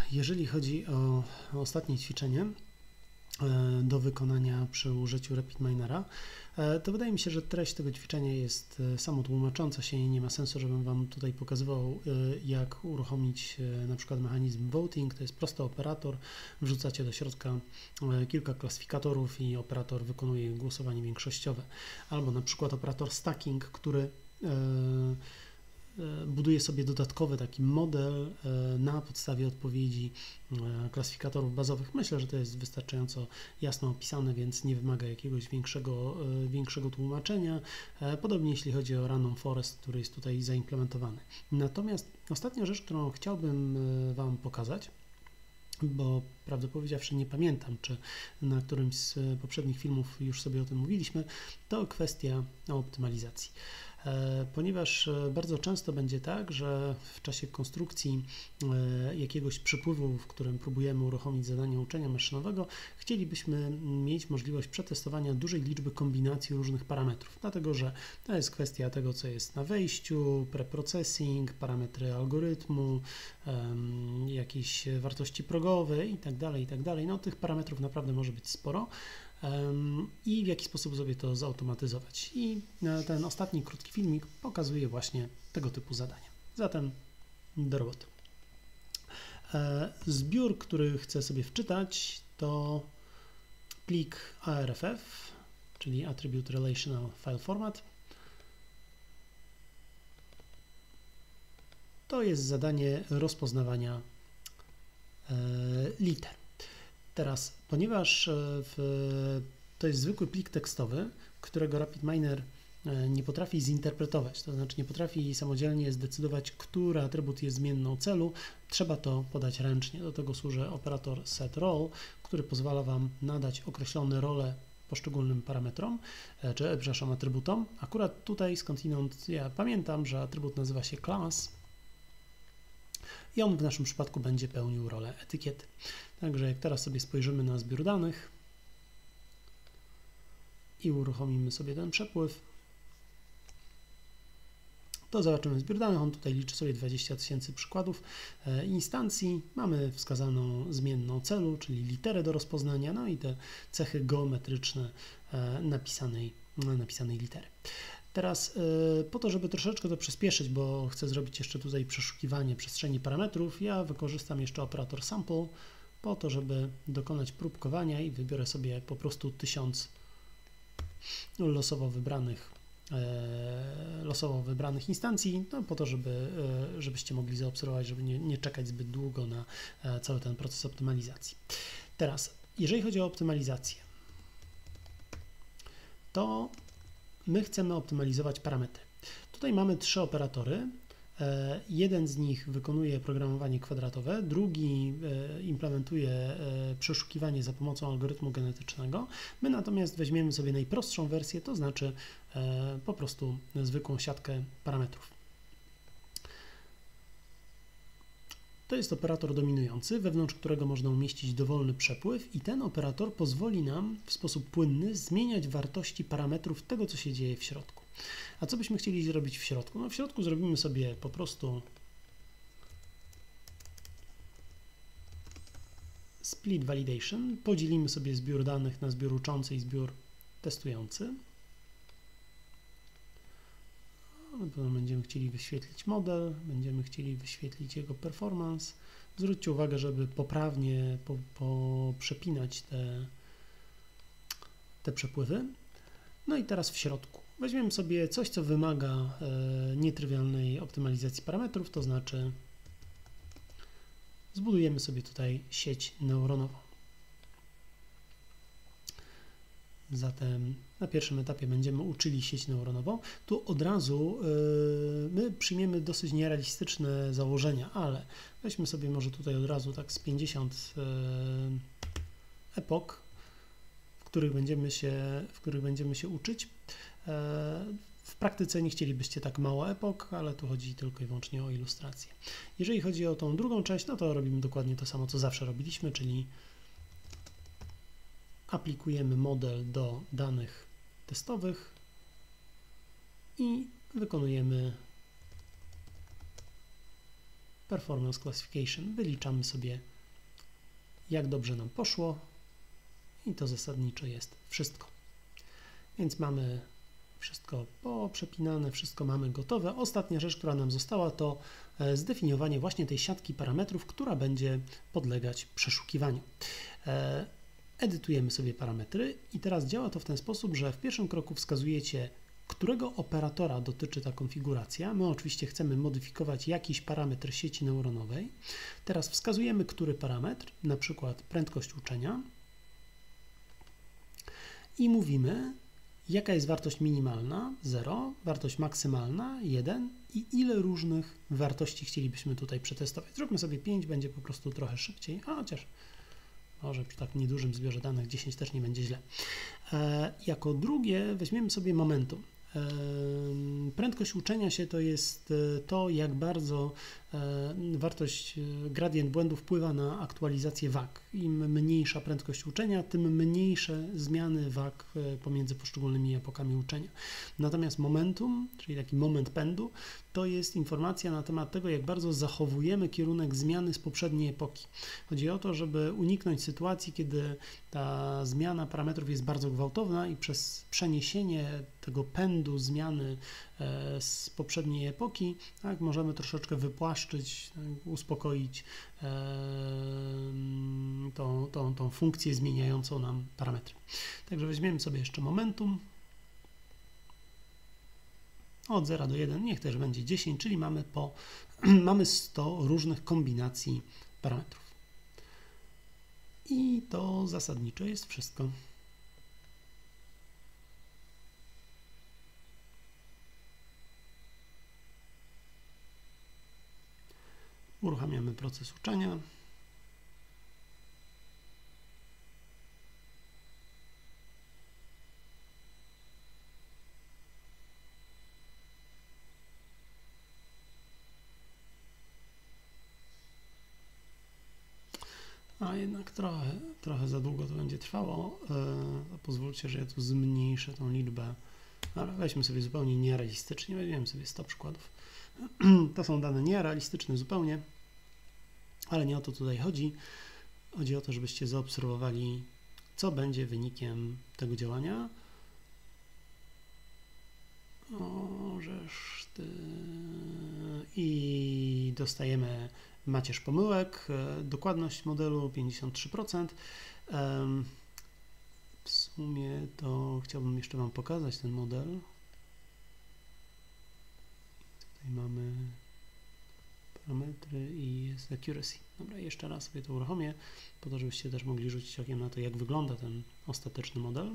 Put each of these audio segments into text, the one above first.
jeżeli chodzi o ostatnie ćwiczenie do wykonania przy użyciu RapidMinera, to wydaje mi się, że treść tego ćwiczenia jest samotłumacząca się i nie ma sensu, żebym Wam tutaj pokazywał, jak uruchomić na przykład mechanizm voting. To jest prosty operator, wrzucacie do środka kilka klasyfikatorów i operator wykonuje głosowanie większościowe. Albo na przykład operator stacking, który buduje sobie dodatkowy taki model na podstawie odpowiedzi klasyfikatorów bazowych. Myślę, że to jest wystarczająco jasno opisane, więc nie wymaga jakiegoś większego tłumaczenia. Podobnie jeśli chodzi o Random Forest, który jest tutaj zaimplementowany. Natomiast ostatnia rzecz, którą chciałbym Wam pokazać, bo prawdę powiedziawszy nie pamiętam, czy na którymś z poprzednich filmów już sobie o tym mówiliśmy, to kwestia optymalizacji. Ponieważ bardzo często będzie tak, że w czasie konstrukcji jakiegoś przepływu, w którym próbujemy uruchomić zadanie uczenia maszynowego, chcielibyśmy mieć możliwość przetestowania dużej liczby kombinacji różnych parametrów, dlatego że to jest kwestia tego, co jest na wejściu, preprocessing, parametry algorytmu, jakieś wartości progowe itd., itd. No, tych parametrów naprawdę może być sporo. I w jaki sposób sobie to zautomatyzować. I ten ostatni krótki filmik pokazuje właśnie tego typu zadania. Zatem do roboty. Zbiór, który chcę sobie wczytać, to plik ARFF, czyli Attribute Relational File Format. To jest zadanie rozpoznawania liter. Teraz, ponieważ to jest zwykły plik tekstowy, którego RapidMiner nie potrafi zinterpretować, to znaczy nie potrafi samodzielnie zdecydować, który atrybut jest zmienną celu, trzeba to podać ręcznie. Do tego służy operator setRole, który pozwala Wam nadać określone role poszczególnym parametrom, przepraszam, atrybutom. Akurat tutaj skądinąd ja pamiętam, że atrybut nazywa się class i on w naszym przypadku będzie pełnił rolę etykiety. Także jak teraz sobie spojrzymy na zbiór danych i uruchomimy sobie ten przepływ, to zobaczymy zbiór danych. On tutaj liczy sobie 20 000 przykładów instancji. Mamy wskazaną zmienną celu, czyli literę do rozpoznania, no i te cechy geometryczne napisanej litery. Teraz po to, żeby troszeczkę to przyspieszyć, bo chcę zrobić jeszcze tutaj przeszukiwanie przestrzeni parametrów, ja wykorzystam jeszcze operator sample po to, żeby dokonać próbkowania i wybiorę sobie po prostu 1000 losowo wybranych instancji, no po to, żebyście mogli zaobserwować, żeby nie czekać zbyt długo na cały ten proces optymalizacji. Teraz, jeżeli chodzi o optymalizację, to my chcemy optymalizować parametry. Tutaj mamy 3 operatory. Jeden z nich wykonuje programowanie kwadratowe, drugi implementuje przeszukiwanie za pomocą algorytmu genetycznego. My natomiast weźmiemy sobie najprostszą wersję, to znaczy po prostu zwykłą siatkę parametrów. To jest operator dominujący, wewnątrz którego można umieścić dowolny przepływ i ten operator pozwoli nam w sposób płynny zmieniać wartości parametrów tego, co się dzieje w środku. A co byśmy chcieli zrobić w środku? No w środku zrobimy sobie po prostu split validation, podzielimy sobie zbiór danych na zbiór uczący i zbiór testujący. Będziemy chcieli wyświetlić model, będziemy chcieli wyświetlić jego performance. Zwróćcie uwagę, żeby poprawnie poprzepinać te przepływy. No i teraz w środku weźmiemy sobie coś, co wymaga nietrywialnej optymalizacji parametrów, to znaczy zbudujemy sobie tutaj sieć neuronową. Zatem na pierwszym etapie będziemy uczyli sieć neuronową. Tu od razu my przyjmiemy dosyć nierealistyczne założenia, ale weźmy sobie może tutaj od razu tak z 50 epok, w których będziemy się uczyć. W praktyce nie chcielibyście tak mało epok, ale tu chodzi tylko i wyłącznie o ilustrację. Jeżeli chodzi o tą drugą część, no to robimy dokładnie to samo, co zawsze robiliśmy, czyli aplikujemy model do danych testowych i wykonujemy performance classification. Wyliczamy sobie jak dobrze nam poszło i to zasadniczo jest wszystko. Więc mamy wszystko poprzepinane, wszystko mamy gotowe. Ostatnia rzecz, która nam została, to zdefiniowanie właśnie tej siatki parametrów, która będzie podlegać przeszukiwaniu. Edytujemy sobie parametry i teraz działa to w ten sposób, że w pierwszym kroku wskazujecie, którego operatora dotyczy ta konfiguracja. My oczywiście chcemy modyfikować jakiś parametr sieci neuronowej. Teraz wskazujemy, który parametr, na przykład prędkość uczenia i mówimy, jaka jest wartość minimalna, 0, wartość maksymalna, 1 i ile różnych wartości chcielibyśmy tutaj przetestować. Zróbmy sobie 5, będzie po prostu trochę szybciej, a chociaż może przy tak niedużym zbiorze danych 10 też nie będzie źle. Jako drugie weźmiemy sobie momentum. Prędkość uczenia się to jest to, jak bardzo wartość gradient błędu wpływa na aktualizację wag. Im mniejsza prędkość uczenia, tym mniejsze zmiany wag pomiędzy poszczególnymi epokami uczenia. Natomiast momentum, czyli taki moment pędu, to jest informacja na temat tego, jak bardzo zachowujemy kierunek zmiany z poprzedniej epoki. Chodzi o to, żeby uniknąć sytuacji, kiedy ta zmiana parametrów jest bardzo gwałtowna i przez przeniesienie tego pędu zmiany z poprzedniej epoki, tak, możemy troszeczkę wypłaszczyć, tak, uspokoić tą funkcję zmieniającą nam parametry. Także weźmiemy sobie jeszcze momentum. Od 0 do 1, niech też będzie 10, czyli mamy 100 różnych kombinacji parametrów. I to zasadniczo jest wszystko. Uruchamiamy proces uczenia. A jednak trochę za długo to będzie trwało. Pozwólcie, że ja tu zmniejszę tą liczbę, ale weźmy sobie zupełnie nierealistycznie, weźmiemy sobie 100 przykładów. To są dane nierealistyczne zupełnie, ale nie o to tutaj chodzi. Chodzi o to, żebyście zaobserwowali, co będzie wynikiem tego działania. I dostajemy macierz pomyłek, dokładność modelu 53%. W sumie to chciałbym jeszcze Wam pokazać ten model. Tutaj mamy parametry i jest accuracy. Dobra, jeszcze raz sobie to uruchomię, po to, żebyście też mogli rzucić okiem na to, jak wygląda ten ostateczny model.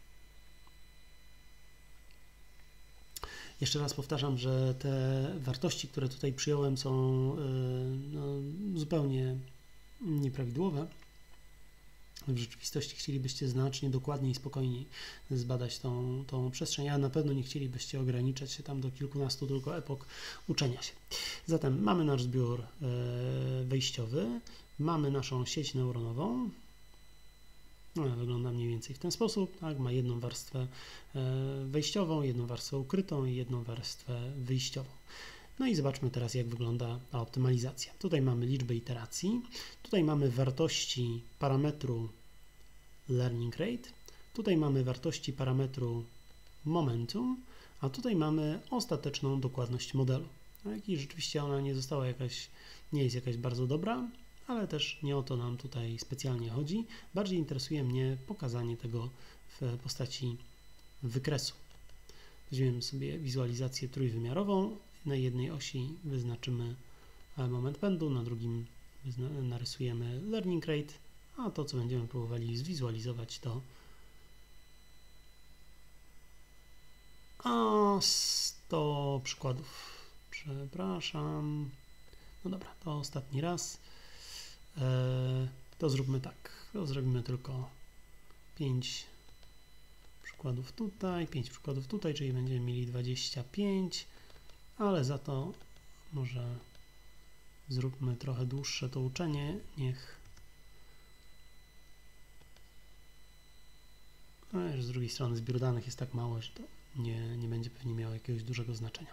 Jeszcze raz powtarzam, że te wartości, które tutaj przyjąłem, są zupełnie nieprawidłowe. W rzeczywistości chcielibyście znacznie dokładniej i spokojniej zbadać tą przestrzeń, a na pewno nie chcielibyście ograniczać się tam do kilkunastu tylko epok uczenia się. Zatem mamy nasz zbiór wejściowy, mamy naszą sieć neuronową. Wygląda mniej więcej w ten sposób, tak? Ma jedną warstwę wejściową, jedną warstwę ukrytą i jedną warstwę wyjściową. No i zobaczmy teraz, jak wygląda ta optymalizacja. Tutaj mamy liczbę iteracji, tutaj mamy wartości parametru learning rate, tutaj mamy wartości parametru momentum, a tutaj mamy ostateczną dokładność modelu. Tak? I rzeczywiście ona nie jest jakaś bardzo dobra, ale też nie o to nam tutaj specjalnie chodzi. Bardziej interesuje mnie pokazanie tego w postaci wykresu. Weźmiemy sobie wizualizację trójwymiarową. Na jednej osi wyznaczymy moment pędu, na drugim narysujemy learning rate, a to, co będziemy próbowali zwizualizować, to 100 przykładów. Przepraszam. No dobra, to ostatni raz. To zróbmy tak. To zrobimy tylko 5 przykładów tutaj, 5 przykładów tutaj, czyli będziemy mieli 25, ale za to może zróbmy trochę dłuższe to uczenie. Z drugiej strony zbiór danych jest tak mały, że to nie będzie pewnie miało jakiegoś dużego znaczenia.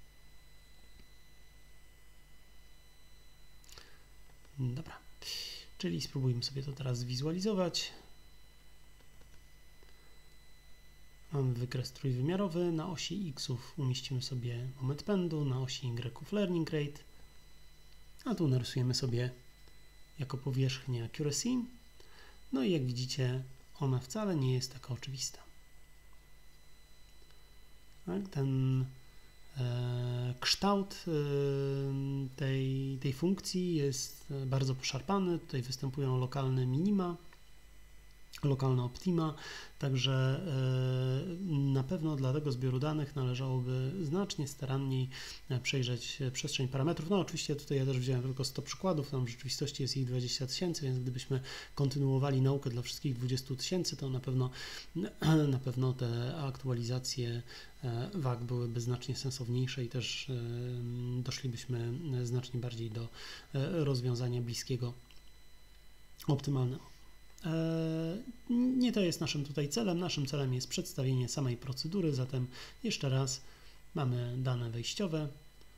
Dobra. Czyli spróbujmy sobie to teraz zwizualizować. Mamy wykres trójwymiarowy, na osi x'ów umieścimy sobie moment pędu, na osi y'ów learning rate, a tu narysujemy sobie jako powierzchnię accuracy. No i jak widzicie, ona wcale nie jest taka oczywista. Tak, ten kształt tej funkcji jest bardzo poszarpany. Tutaj występują lokalne minima, lokalne optima, także na pewno dla tego zbioru danych należałoby znacznie staranniej przejrzeć przestrzeń parametrów. No oczywiście tutaj ja też wziąłem tylko 100 przykładów, tam w rzeczywistości jest ich 20 000, więc gdybyśmy kontynuowali naukę dla wszystkich 20 000, to na pewno te aktualizacje WAG byłyby znacznie sensowniejsze i też doszlibyśmy znacznie bardziej do rozwiązania bliskiego optymalnemu. Nie to jest naszym tutaj celem. Naszym celem jest przedstawienie samej procedury, zatem jeszcze raz mamy dane wejściowe.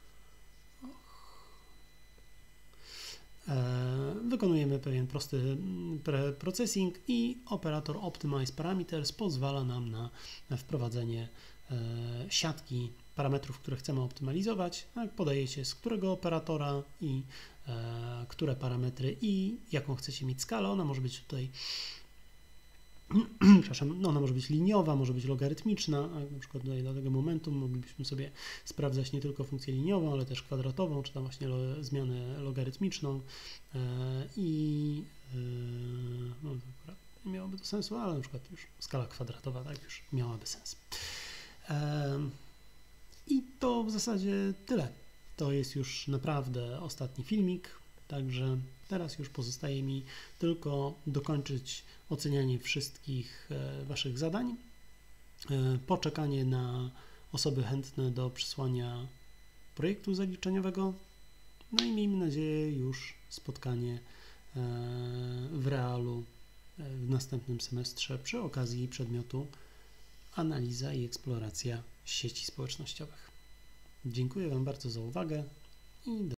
Wykonujemy pewien prosty processing i operator Optimize Parameters pozwala nam na wprowadzenie siatki parametrów, które chcemy optymalizować. Podaje się z którego operatora i które parametry i jaką chcecie mieć skalę. Ona może być tutaj przepraszam, ona może być liniowa, może być logarytmiczna, na przykład tutaj dla tego momentu moglibyśmy sobie sprawdzać nie tylko funkcję liniową, ale też kwadratową, czy tam właśnie zmianę logarytmiczną i no, nie miałoby to sensu, ale na przykład już skala kwadratowa tak już miałaby sens. I to w zasadzie tyle. To jest już naprawdę ostatni filmik, także teraz już pozostaje mi tylko dokończyć ocenianie wszystkich Waszych zadań, poczekanie na osoby chętne do przesłania projektu zaliczeniowego, no i miejmy nadzieję już spotkanie w realu w następnym semestrze przy okazji przedmiotu analiza i eksploracja sieci społecznościowych. Dziękuję Wam bardzo za uwagę i do